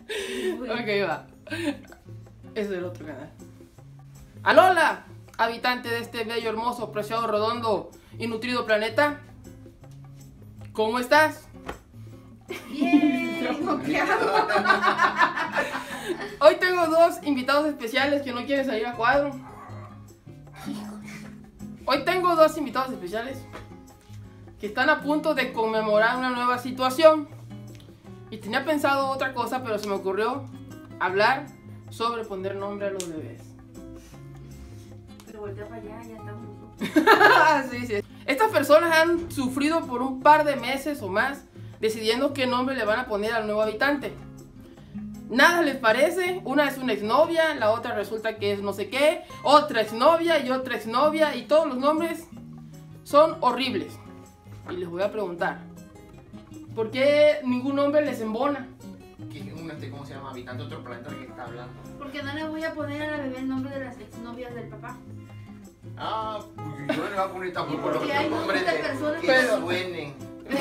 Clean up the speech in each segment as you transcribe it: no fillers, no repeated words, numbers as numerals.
Ok, va. Ese es el otro canal. Alola, habitante de este bello, hermoso, preciado, redondo y nutrido planeta. ¿Cómo estás? Bien, moqueado. Hoy tengo dos invitados especiales que no quieren salir a cuadro. Hoy tengo dos invitados especiales que están a punto de conmemorar una nueva situación. Y tenía pensado otra cosa, pero se me ocurrió hablar sobre poner nombre a los bebés. Pero voltea para allá, ya estamos. Sí, sí. Estas personas han sufrido por un par de meses o más decidiendo qué nombre le van a poner al nuevo habitante. Nada les parece, una es una exnovia, la otra resulta que es no sé qué, otra exnovia y otra exnovia, y todos los nombres son horribles. Y les voy a preguntar, ¿por qué ningún nombre les embona? ¿Cómo se llama? Habitante de otro planeta que está hablando. Porque no le voy a poner a la bebé el nombre de las exnovias del papá. Ah, pues yo no le voy a poner tampoco los Porque hay nombres nombres de de personas que Pero- suenen.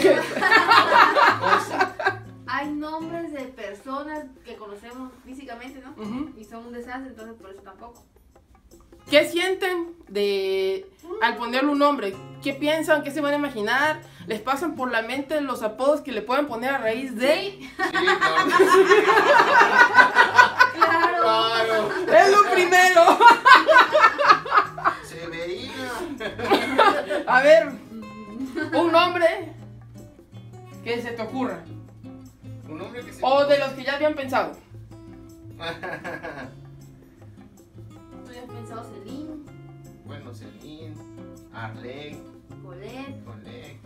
Hay nombres de personas que conocemos físicamente, ¿no? Ujú. Y son un desastre, entonces por eso tampoco. ¿Qué sienten al ponerle un nombre? ¿Qué piensan? ¿Qué se van a imaginar? ¿Les pasan por la mente los apodos que le pueden poner a raíz de? Sí, Sí, claro. claro. Claro. ¡Es lo primero! Severina. A ver, un nombre que se te ocurra. Un nombre que se... O de los que ya habían pensado. Tú ya has pensado Celine, Bueno, Celine, Arley, Colette. Colette,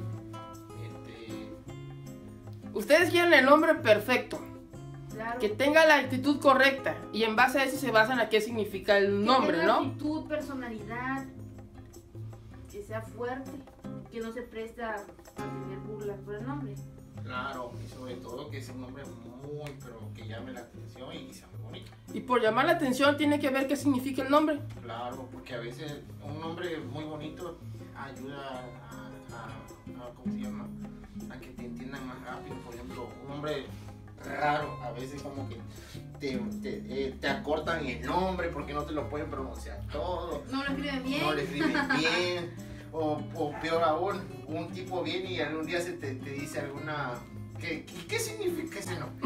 Ustedes quieren el nombre perfecto, Claro. que tenga la actitud correcta, y en base a eso se basan a qué significa el nombre, Que tenga ¿no? actitud, personalidad, que sea fuerte, que no se presta a tener burlas por el nombre. claro, y sobre todo que sea un nombre muy, pero que llame la atención y que sea muy bonito. Y por llamar la atención tiene que ver qué significa el nombre. Claro, porque a veces un nombre muy bonito ayuda ¿cómo se llama? A que te entiendan más rápido. Por ejemplo, un nombre raro, a veces como que te acortan el nombre porque no te lo pueden pronunciar todo, No lo escriben bien. no le escriben bien, o peor aún, un tipo viene y algún día te dice alguna... ¿Qué significa ese nombre?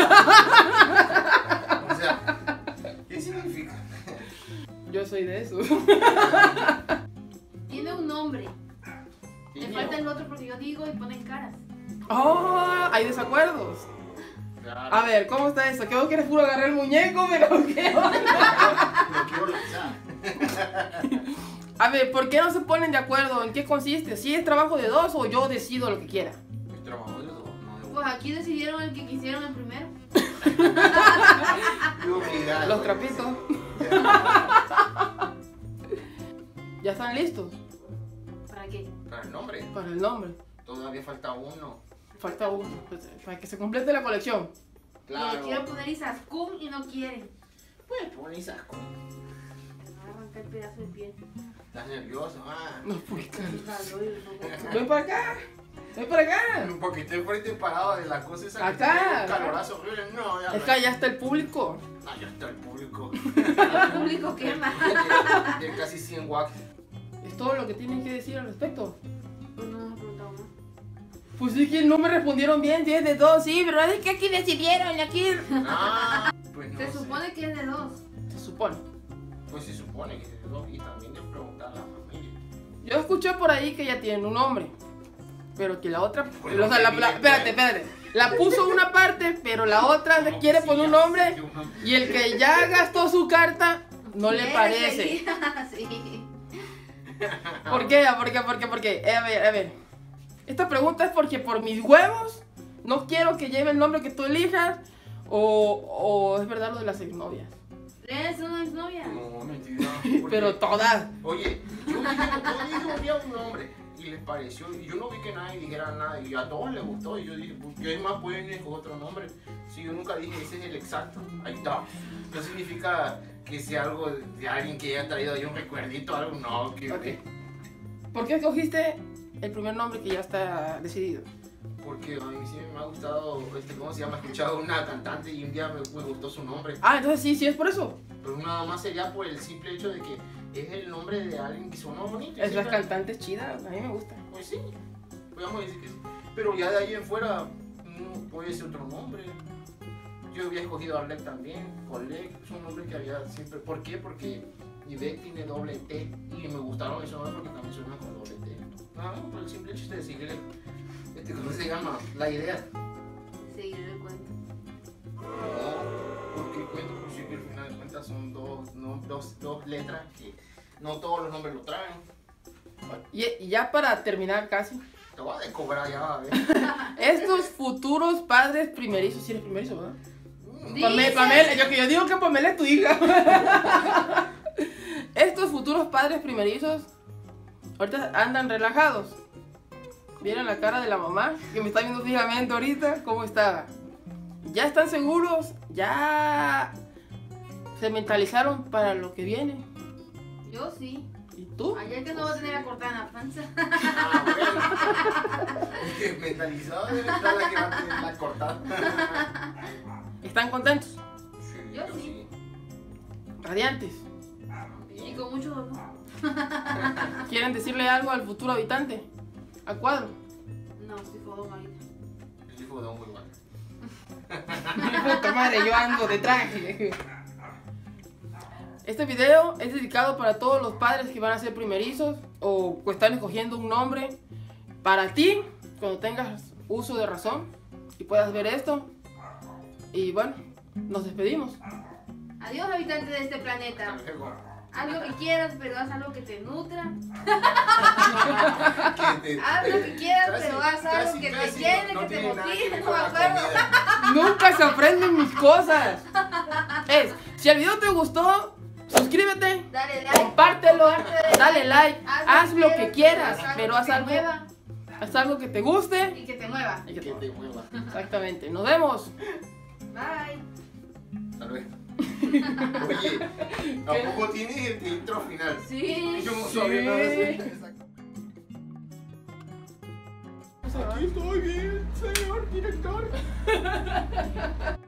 O sea, ¿qué significa? Yo soy de eso. Tiene un nombre. Le Tiene- falta el otro porque yo digo y ponen caras. ¡Oh! Hay desacuerdos. Claro, A ver, ¿cómo está eso? ¿Qué vos quieres puro agarrar el muñeco? ¿Pero qué? lo quiero lanzar. A ver, ¿por qué no se ponen de acuerdo? ¿En qué consiste? ¿Si es trabajo de dos o yo decido lo que quiera? Es trabajo de los dos, no de Pues aquí decidieron el que quisieron el primero. uno. Obligado. Los trapitos. ¿Ya están listos ¿Para qué? Para el nombre, para el nombre? todavía falta uno. Falta uno, pues, para que se complete la colección. Y le Claro. quiero poner Isaskun y no quieren. Pues pon Isasco. Me va a arrancar el pedazo de piel. ¿Estás nervioso? Ah. No, pues, Calor y le pongo- ven para acá. Ven para acá. Porque estoy frente parado de la cosa esa. que Acá, tiene un acá. calorazo horrible. No, ya. Es que allá está el público. Ah, ya está el público. El público quema. De casi 100 watts. Es todo lo que tienen que decir al respecto. Pues no nos ha preguntado más. Pues sí que no me respondieron bien, 10 de 2, sí, pero es que aquí decidieron, aquí... Ah, pues no Se sé. supone que es de dos. Se supone. Pues se supone que es de dos. Y también de preguntar a la familia. Yo escuché por ahí que ya tienen un nombre, pero que la otra... Bueno, o sea, espérate. La puso una parte, pero la otra le quiere poner un nombre y el que ya gastó su carta no le parece. Sí. ¿Por qué? ¿Por qué? A ver. Esta pregunta es porque por mis huevos no quiero que lleve el nombre que tú elijas o es verdad lo de las exnovias. ¿Es una exnovia? No, mentira. Pero todas. Oye, yo dije un día un nombre y les pareció, y yo no vi que nadie dijera nada, y a todos les gustó, y yo dije, pues, ¿qué más pueden escoger otro nombre? Si yo nunca dije, ese es el exacto, ahí está. No significa que sea algo de alguien que haya traído ahí un recuerdito, algo, no, que... Ok. ¿Por qué escogiste el primer nombre que ya está decidido? Porque a mí sí me ha gustado, ¿cómo se llama? He escuchado una cantante y un día me gustó su nombre. Ah, entonces sí es por eso. Pero nada más sería por el simple hecho de que es el nombre de alguien que suena bonito. Es las cantantes chidas, a mí me gusta. Pues sí, podemos decir que sí. Pero ya de ahí en fuera, puede ser otro nombre. Yo había escogido Arlec también. Colec es un nombre que había siempre. ¿Por qué? Porque Ivette tiene doble T y me gustaron esos nombres porque también suenan con doble T. Nada más por el simple hecho de seguirle, ¿cómo se llama? La idea. Seguir el cuento. No, porque cuento por sí que al final de cuentas son dos letras que no todos los nombres lo traen. Y ya para terminar casi, Te voy a descobrar ya, a ver. estos futuros padres primerizos, si eres primerizo, ¿verdad? Dice. Pamela, yo digo que Pamela es tu hija. Estos futuros padres primerizos ahorita andan relajados. Vieron la cara de la mamá que me está viendo fijamente ahorita, cómo estaba. Ya están seguros, ya se mentalizaron para lo que viene. Yo sí. ¿Y tú? Ayer que no va a tener la cortada en la panza. Ah, bueno. Es que mentalizado debe estar la que va a tener la cortada. ¿Están contentos? Sí, Yo sí. Radiantes. Y con mucho dolor. ¿Quieren decirle algo al futuro habitante? ¿A Cuadro? No, sí fodón ahorita. El hijo de un muy bueno. Puta madre, yo ando de traje. Este video es dedicado para todos los padres que van a ser primerizos o que están escogiendo un nombre para ti cuando tengas uso de razón y puedas ver esto. Y bueno, nos despedimos. Adiós, habitantes de este planeta. Hasta luego. Haz lo que quieras, pero haz algo que te nutra. Que te- Haz lo que quieras, casi- pero haz algo casi- que te casi llene, no que te tiene nada que motive. ver No con me la acuerdo. comida. Nunca se aprenden mis cosas. Si el video te gustó, suscríbete, Dale like. compártelo, comparte, dale like, haz lo que quieras, haz pero que haz te algo, mueva haz algo que te guste. y que te mueva. Y que Que te- te mueva. Exactamente, nos vemos. Bye. Hasta luego. Oye, ¿a poco tienes el intro final? Sí. Yo no Sí. sabía nada de eso. Aquí estoy bien, señor director.